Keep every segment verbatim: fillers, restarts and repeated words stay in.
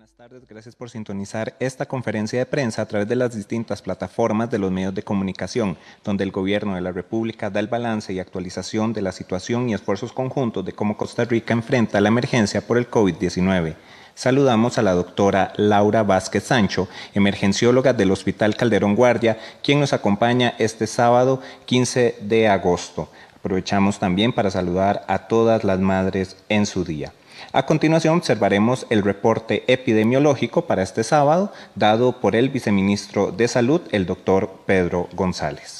Buenas tardes, gracias por sintonizar esta conferencia de prensa a través de las distintas plataformas de los medios de comunicación, donde el Gobierno de la República da el balance y actualización de la situación y esfuerzos conjuntos de cómo Costa Rica enfrenta la emergencia por el COVID diecinueve. Saludamos a la doctora Laura Vázquez Sancho, emergencióloga del Hospital Calderón Guardia, quien nos acompaña este sábado quince de agosto. Aprovechamos también para saludar a todas las madres en su día. A continuación observaremos el reporte epidemiológico para este sábado, dado por el viceministro de Salud, el doctor Pedro González.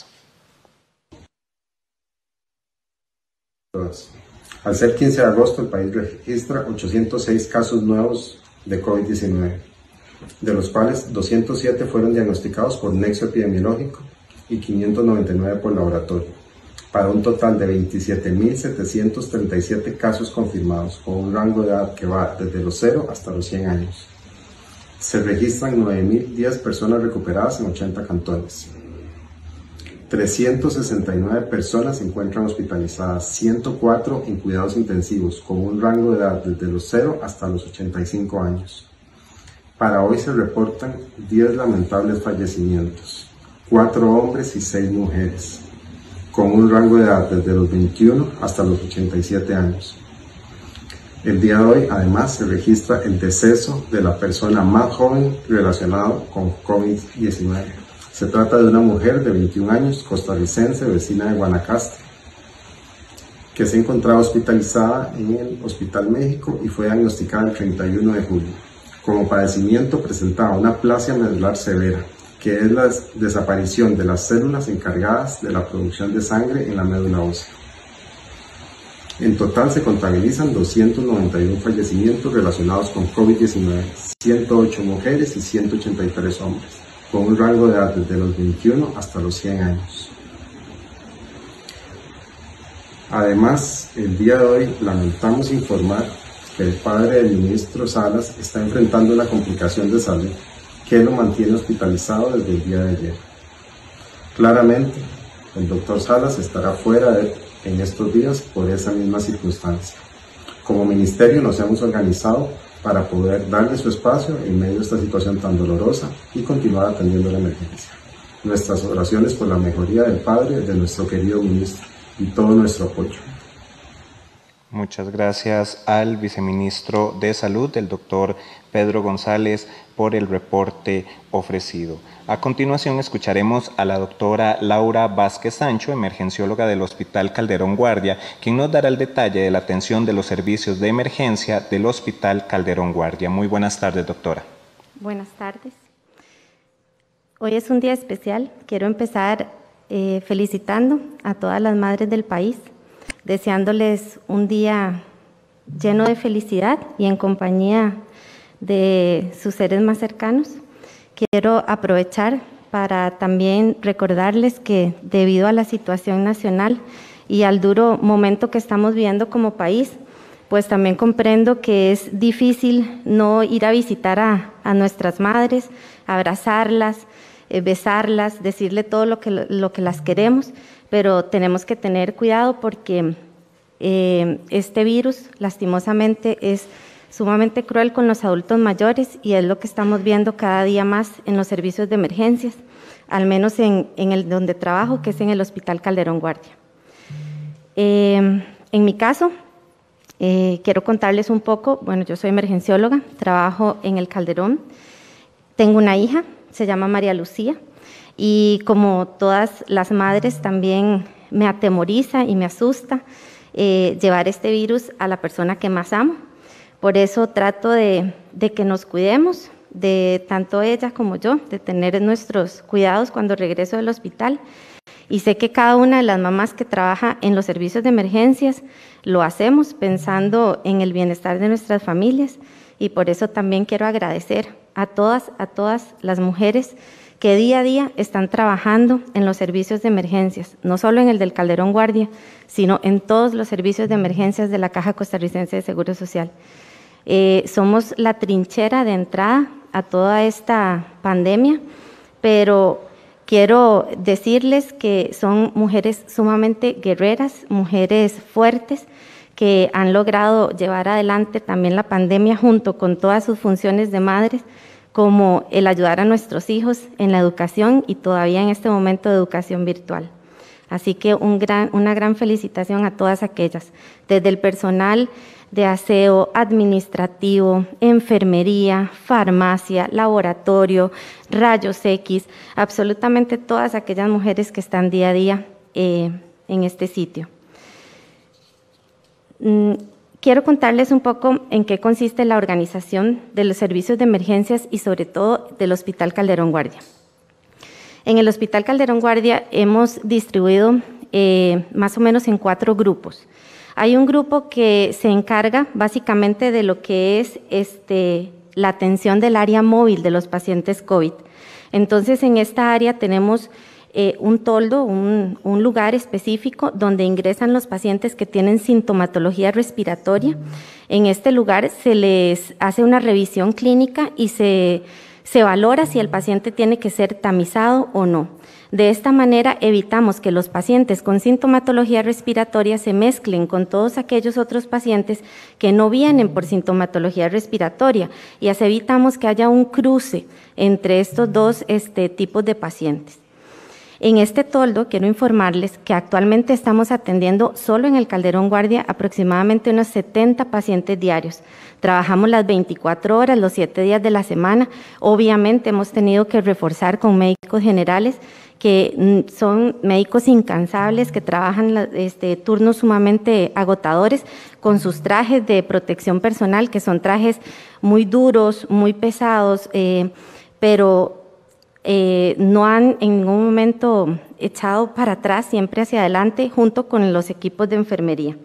Al ser quince de agosto, el país registra ochocientos seis casos nuevos de COVID diecinueve, de los cuales doscientos siete fueron diagnosticados por nexo epidemiológico y quinientos noventa y nueve por laboratorio, para un total de veintisiete mil setecientos treinta y siete casos confirmados, con un rango de edad que va desde los cero hasta los cien años. Se registran nueve mil diez personas recuperadas en ochenta cantones. trescientas sesenta y nueve personas se encuentran hospitalizadas, ciento cuatro en cuidados intensivos, con un rango de edad desde los cero hasta los ochenta y cinco años. Para hoy se reportan diez lamentables fallecimientos, cuatro hombres y seis mujeres, con un rango de edad desde los veintiuno hasta los ochenta y siete años. El día de hoy, además, se registra el deceso de la persona más joven relacionado con COVID diecinueve. Se trata de una mujer de veintiún años, costarricense, vecina de Guanacaste, que se encontraba hospitalizada en el Hospital México y fue diagnosticada el treinta y uno de julio. Como padecimiento presentaba una aplasia medular severa, que es la desaparición de las células encargadas de la producción de sangre en la médula ósea. En total se contabilizan doscientos noventa y uno fallecimientos relacionados con COVID diecinueve, ciento ocho mujeres y ciento ochenta y tres hombres, con un rango de edad desde los veintiuno hasta los cien años. Además, el día de hoy lamentamos informar que el padre del ministro Salas está enfrentando una complicación de salud que lo mantiene hospitalizado desde el día de ayer. Claramente, el doctor Salas estará fuera de, en estos días por esa misma circunstancia. Como ministerio nos hemos organizado para poder darle su espacio en medio de esta situación tan dolorosa y continuar atendiendo la emergencia. Nuestras oraciones por la mejoría del padre de nuestro querido ministro y todo nuestro apoyo. Muchas gracias al viceministro de Salud, el doctor Pedro González, por el reporte ofrecido. A continuación escucharemos a la doctora Laura Vázquez Sancho, emergencióloga del Hospital Calderón Guardia, quien nos dará el detalle de la atención de los servicios de emergencia del Hospital Calderón Guardia. Muy buenas tardes, doctora. Buenas tardes. Hoy es un día especial. Quiero empezar eh, felicitando a todas las madres del país, deseándoles un día lleno de felicidad y en compañía de sus seres más cercanos. Quiero aprovechar para también recordarles que debido a la situación nacional y al duro momento que estamos viviendo como país, pues también comprendo que es difícil no ir a visitar a, a nuestras madres, abrazarlas, eh, besarlas, decirle todo lo que, lo que las queremos, pero tenemos que tener cuidado porque eh, este virus lastimosamente es sumamente cruel con los adultos mayores y es lo que estamos viendo cada día más en los servicios de emergencias, al menos en, en el donde trabajo, que es en el Hospital Calderón Guardia. Eh, en mi caso, eh, quiero contarles un poco. Bueno, yo soy emergencióloga, trabajo en el Calderón, tengo una hija, se llama María Lucía, y como todas las madres también me atemoriza y me asusta eh, llevar este virus a la persona que más amo. Por eso trato de, de que nos cuidemos, de tanto ella como yo, de tener nuestros cuidados cuando regreso del hospital. Y sé que cada una de las mamás que trabaja en los servicios de emergencias lo hacemos pensando en el bienestar de nuestras familias. Y por eso también quiero agradecer a todas, a todas las mujeres que día a día están trabajando en los servicios de emergencias, no solo en el del Calderón Guardia, sino en todos los servicios de emergencias de la Caja Costarricense de Seguro Social. Eh, somos la trinchera de entrada a toda esta pandemia, pero quiero decirles que son mujeres sumamente guerreras, mujeres fuertes, que han logrado llevar adelante también la pandemia junto con todas sus funciones de madres, como el ayudar a nuestros hijos en la educación y todavía en este momento de educación virtual. Así que un gran, una gran felicitación a todas aquellas, desde el personal de aseo, administrativo, enfermería, farmacia, laboratorio, rayos X, absolutamente todas aquellas mujeres que están día a día eh, en este sitio. Mm, quiero contarles un poco en qué consiste la organización de los servicios de emergencias y sobre todo del Hospital Calderón Guardia. En el Hospital Calderón Guardia hemos distribuido eh, más o menos en cuatro grupos. Hay un grupo que se encarga básicamente de lo que es este, la atención del área móvil de los pacientes COVID. Entonces, en esta área tenemos eh, un toldo, un, un lugar específico donde ingresan los pacientes que tienen sintomatología respiratoria. En este lugar se les hace una revisión clínica y se, se valora si el paciente tiene que ser tamizado o no. De esta manera evitamos que los pacientes con sintomatología respiratoria se mezclen con todos aquellos otros pacientes que no vienen por sintomatología respiratoria y así evitamos que haya un cruce entre estos dos este, tipos de pacientes. En este toldo quiero informarles que actualmente estamos atendiendo solo en el Calderón Guardia aproximadamente unos setenta pacientes diarios. Trabajamos las veinticuatro horas, los siete días de la semana. Obviamente hemos tenido que reforzar con médicos generales que son médicos incansables, que trabajan este, turnos sumamente agotadores con sus trajes de protección personal, que son trajes muy duros, muy pesados, eh, pero eh, no han en ningún momento echado para atrás, siempre hacia adelante, junto con los equipos de enfermería.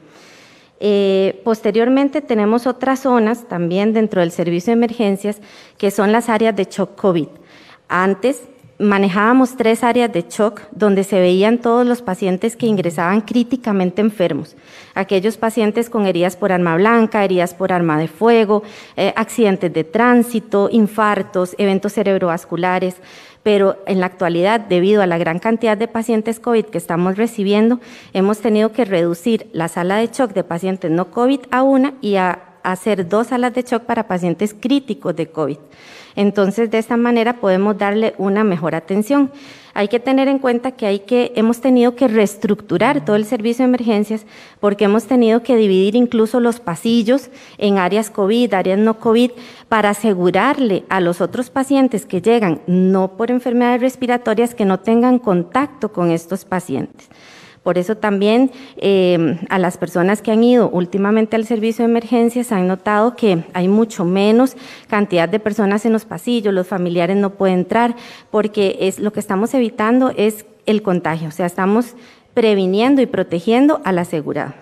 Eh, posteriormente tenemos otras zonas también dentro del servicio de emergencias, que son las áreas de shock COVID. Antes manejábamos tres áreas de shock donde se veían todos los pacientes que ingresaban críticamente enfermos, aquellos pacientes con heridas por arma blanca, heridas por arma de fuego, eh, accidentes de tránsito, infartos, eventos cerebrovasculares, pero en la actualidad, debido a la gran cantidad de pacientes COVID que estamos recibiendo, hemos tenido que reducir la sala de shock de pacientes no COVID a una y a hacer dos salas de shock para pacientes críticos de COVID. Entonces, de esta manera podemos darle una mejor atención. Hay que tener en cuenta que, hay que hemos tenido que reestructurar todo el servicio de emergencias porque hemos tenido que dividir incluso los pasillos en áreas COVID, áreas no COVID, para asegurarle a los otros pacientes que llegan no por enfermedades respiratorias que no tengan contacto con estos pacientes. Por eso también eh, a las personas que han ido últimamente al servicio de emergencias han notado que hay mucho menos cantidad de personas en los pasillos, los familiares no pueden entrar, porque es, lo que estamos evitando es el contagio, o sea, estamos previniendo y protegiendo al asegurado.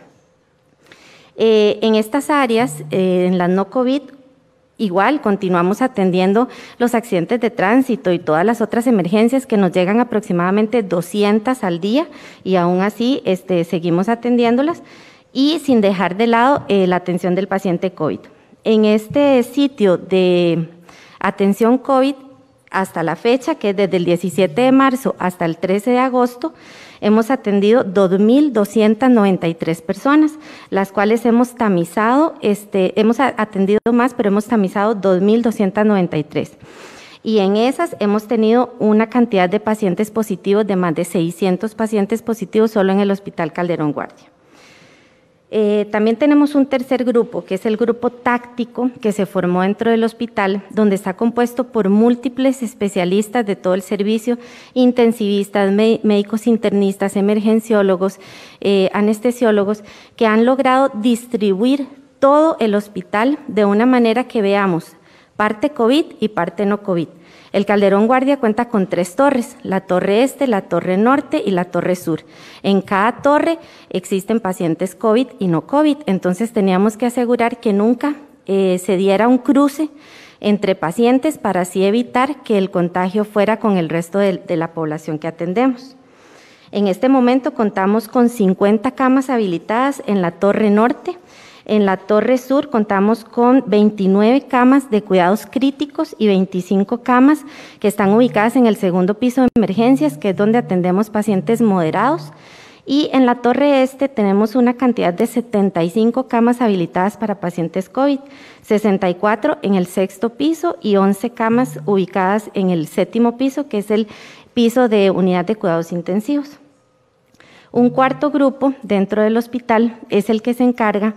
Eh, en estas áreas, eh, en las no COVID, igual continuamos atendiendo los accidentes de tránsito y todas las otras emergencias que nos llegan aproximadamente doscientas al día y aún así este, seguimos atendiéndolas y sin dejar de lado eh, la atención del paciente COVID. En este sitio de atención COVID, hasta la fecha, que es desde el diecisiete de marzo hasta el trece de agosto, hemos atendido dos mil doscientas noventa y tres personas, las cuales hemos tamizado, este, hemos atendido más, pero hemos tamizado dos mil doscientas noventa y tres. Y en esas hemos tenido una cantidad de pacientes positivos de más de seiscientos pacientes positivos solo en el Hospital Calderón Guardia. Eh, también tenemos un tercer grupo, que es el grupo táctico que se formó dentro del hospital, donde está compuesto por múltiples especialistas de todo el servicio, intensivistas, médicos internistas, emergenciólogos, eh, anestesiólogos, que han logrado distribuir todo el hospital de una manera que veamos parte COVID y parte no COVID. El Calderón Guardia cuenta con tres torres, la torre este, la torre norte y la torre sur. En cada torre existen pacientes COVID y no COVID, entonces teníamos que asegurar que nunca eh, se diera un cruce entre pacientes para así evitar que el contagio fuera con el resto de, de la población que atendemos. En este momento contamos con cincuenta camas habilitadas en la torre norte. En la torre sur contamos con veintinueve camas de cuidados críticos y veinticinco camas que están ubicadas en el segundo piso de emergencias, que es donde atendemos pacientes moderados. Y en la Torre Este tenemos una cantidad de setenta y cinco camas habilitadas para pacientes COVID, sesenta y cuatro en el sexto piso y once camas ubicadas en el séptimo piso, que es el piso de unidad de cuidados intensivos. Un cuarto grupo dentro del hospital es el que se encarga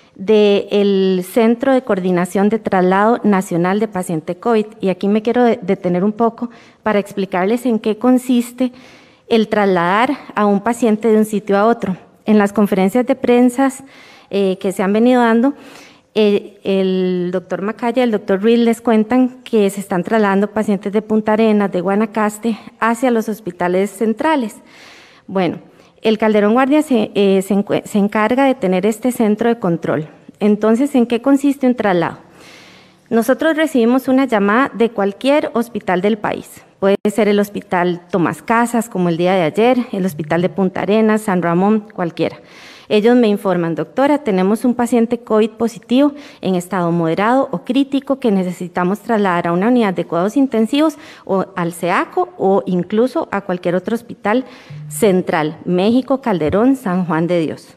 del Centro de Coordinación de Traslado Nacional de Paciente COVID. Y aquí me quiero detener un poco para explicarles en qué consiste el trasladar a un paciente de un sitio a otro. En las conferencias de prensa eh, que se han venido dando, eh, el doctor Macaya y el doctor Ruiz les cuentan que se están trasladando pacientes de Punta Arenas, de Guanacaste, hacia los hospitales centrales. Bueno, el Calderón Guardia se, eh, se, se encarga de tener este centro de control. Entonces, ¿en qué consiste un traslado? Nosotros recibimos una llamada de cualquier hospital del país. Puede ser el Hospital Tomás Casas, como el día de ayer, el Hospital de Punta Arenas, San Ramón, cualquiera. Ellos me informan, doctora, tenemos un paciente COVID positivo en estado moderado o crítico que necesitamos trasladar a una unidad de cuidados intensivos o al SEACO o incluso a cualquier otro hospital central, México, Calderón, San Juan de Dios.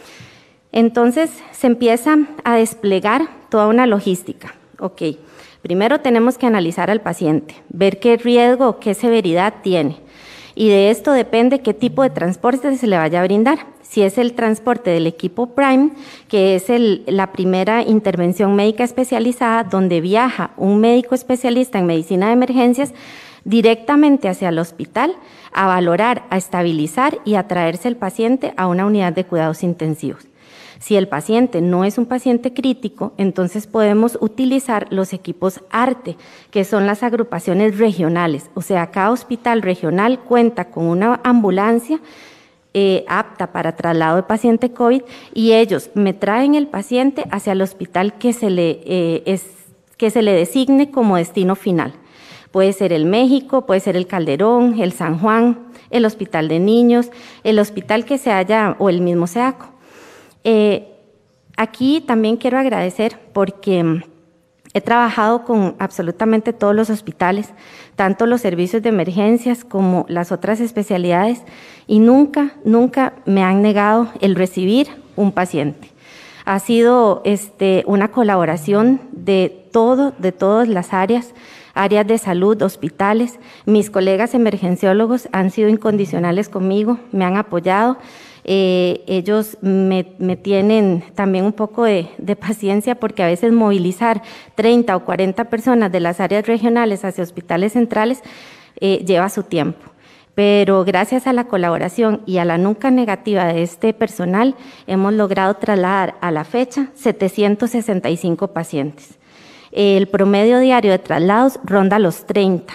Entonces se empieza a desplegar toda una logística. Ok, primero tenemos que analizar al paciente, ver qué riesgo o qué severidad tiene. Y de esto depende qué tipo de transporte se le vaya a brindar. Si es el transporte del equipo Prime, que es el, la primera intervención médica especializada, donde viaja un médico especialista en medicina de emergencias directamente hacia el hospital a valorar, a estabilizar y a traerse el paciente a una unidad de cuidados intensivos. Si el paciente no es un paciente crítico, entonces podemos utilizar los equipos ARTE, que son las agrupaciones regionales. O sea, cada hospital regional cuenta con una ambulancia eh, apta para traslado de paciente COVID y ellos me traen el paciente hacia el hospital que se le, eh, es, que se le designe como destino final. Puede ser el México, puede ser el Calderón, el San Juan, el Hospital de Niños, el hospital que se haya o el mismo SEACO. Eh, aquí también quiero agradecer porque he trabajado con absolutamente todos los hospitales, tanto los servicios de emergencias como las otras especialidades, y nunca, nunca me han negado el recibir un paciente. Ha sido este, una colaboración de todo, de todas las áreas, áreas de salud, hospitales. Mis colegas emergenciólogos han sido incondicionales conmigo, me han apoyado. Eh, ellos me, me tienen también un poco de, de paciencia porque a veces movilizar treinta o cuarenta personas de las áreas regionales hacia hospitales centrales eh, lleva su tiempo. Pero gracias a la colaboración y a la nunca negativa de este personal, hemos logrado trasladar a la fecha setecientos sesenta y cinco pacientes. El promedio diario de traslados ronda los treinta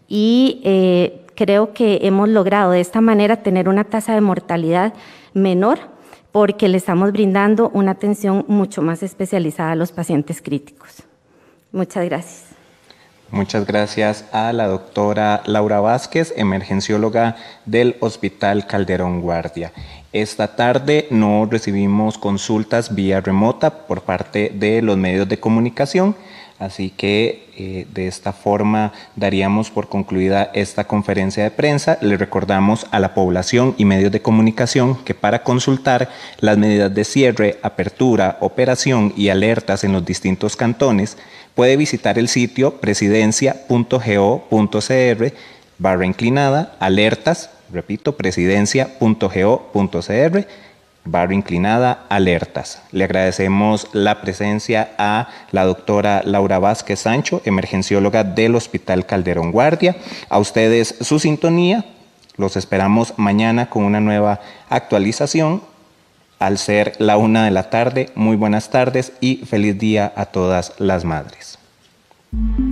y eh, creo que hemos logrado de esta manera tener una tasa de mortalidad menor porque le estamos brindando una atención mucho más especializada a los pacientes críticos. Muchas gracias. Muchas gracias a la doctora Laura Vázquez, emergencióloga del Hospital Calderón Guardia. Esta tarde no recibimos consultas vía remota por parte de los medios de comunicación, así que eh, de esta forma daríamos por concluida esta conferencia de prensa. Le recordamos a la población y medios de comunicación que para consultar las medidas de cierre, apertura, operación y alertas en los distintos cantones, puede visitar el sitio presidencia punto go punto cr barra inclinada alertas, repito, presidencia punto go punto cr barra inclinada alertas. Le agradecemos la presencia a la doctora Laura Vázquez Sancho, emergencióloga del Hospital Calderón Guardia. A ustedes su sintonía. Los esperamos mañana con una nueva actualización al ser la una de la tarde. Muy buenas tardes y feliz día a todas las madres.